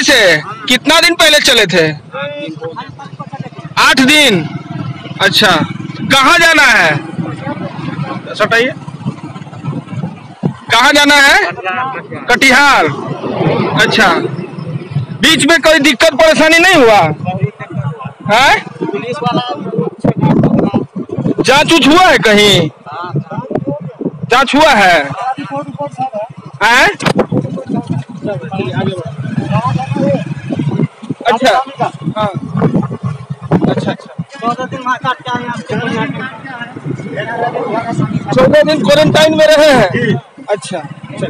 से? कितना दिन पहले चले थे? 8 दिन। अच्छा, कहाँ जाना है? सटाइए, कहाँ जाना है? कटिहार। अच्छा, बीच में कोई दिक्कत परेशानी नहीं हुआ है? जांच उच हुआ है कहीं? जांच हुआ है? अच्छा हाँ, अच्छा अच्छा, 14 दिन क्वारंटाइन में रहे हैं। अच्छा,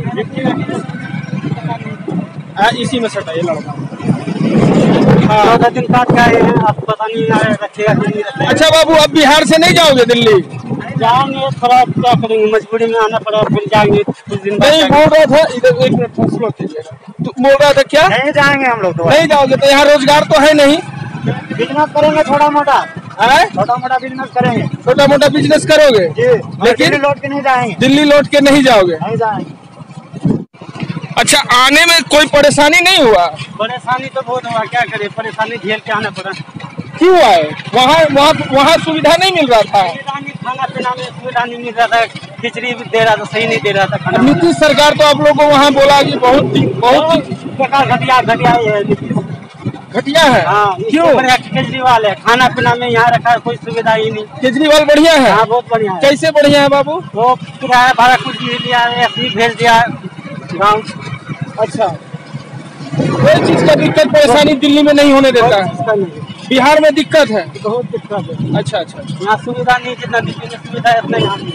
इसी में सटा ये लड़का। हाँ, 14 दिन काट के आए हैं, आप पता नहीं रखेगा कि नहीं रखेगा। अच्छा बाबू, अब बिहार से नहीं जाओगे दिल्ली? जाएंगे, थोड़ा क्या करेंगे, मजबूरी में आना पड़ा, फिर जाएंगे कुछ दिन बाद। नहीं बोल रहा था, इधर एक मिनट फैसला कीजिएगा। तो बोल रहा था क्या? नहीं जाएंगे हम लोग तो। नहीं जाओगे तो यहाँ रोजगार तो है नहीं? बिजनेस करेंगे छोटा मोटा। छोटा मोटा बिजनेस करेंगे। छोटा मोटा बिजनेस करोगे? लेकिन लौट के नहीं जाएंगे। दिल्ली लौट के नहीं जाओगे? नहीं जाएंगे। अच्छा, आने में कोई परेशानी नहीं हुआ? परेशानी तो बहुत हुआ, क्या करे, परेशानी झेल के आना पड़ा। क्यों आए? वहाँ सुविधा नहीं मिल रहा था? खाना पीना में सुविधा नहीं मिल रहा था, खिचड़ी भी दे रहा था, सही नहीं दे रहा था खाना। नीतीश सरकार तो आप लोगों को वहाँ बोला कि बहुत घटिया है। घटिया है। हाँ, क्यों? केजरीवाल है, खाना पीना में यहाँ रखा है, कोई सुविधा ही नहीं। केजरीवाल बढ़िया है? हाँ, बहुत बढ़िया है। कैसे बढ़िया है बाबू? वो किराया भाड़ा कुछ नहीं दिया, ऐसे भेज दिया गाँव। अच्छा, कोई चीज का दिक्कत परेशानी दिल्ली में नहीं होने देता है? बिहार में दिक्कत है? बहुत दिक्कत है। अच्छा अच्छा, यहाँ सुविधा नहीं, जितना दिल्ली में सुविधा है उतना यहाँ नहीं।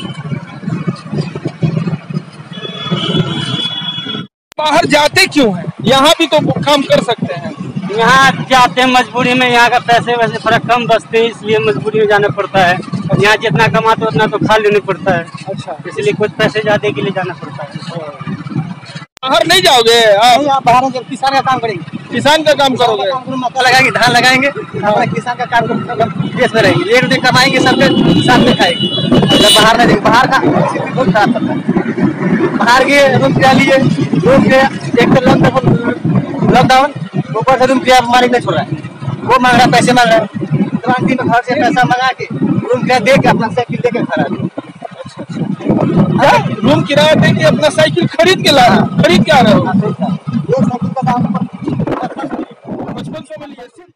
बाहर जाते क्यों हैं? यहाँ भी तो काम कर सकते हैं। यहाँ जाते हैं मजबूरी में, यहाँ का पैसे वैसे थोड़ा कम बचते हैं, इसलिए मजबूरी में जाना पड़ता है। यहाँ जितना कमाते उतना तो खा लेना पड़ता है। अच्छा, इसलिए कुछ पैसे ज्यादा के लिए जाना पड़ता है। बाहर नहीं जाओगे आप? आप बाहर जब किसान का काम करेंगे, किसान का काम करोगे? मक्का लगाएंगे, धान लगाएंगे, अपना किसान का काम देश में रहेंगे, 1 रुपये कमाएंगे, सबके साथ में खाएंगे। जब बाहर नहीं जाएंगे, बाहर का बहुत खराब पड़ता है। बाहर के रूम किराया लिए, रूम के एक तो लॉकडाउन, ऊपर से रूम किराया मालिक नहीं छोड़ रहा है, वो मांग रहा है, पैसे मांग रहा है। तुरंत ही घर से पैसा मंगा के रूम किराया दे के अपना साइकिल दे के खड़ा है। रूम किराया दे के अपना साइकिल खरीद के आ रहे हो? ये साइकिल का दाम 5500 में लिए।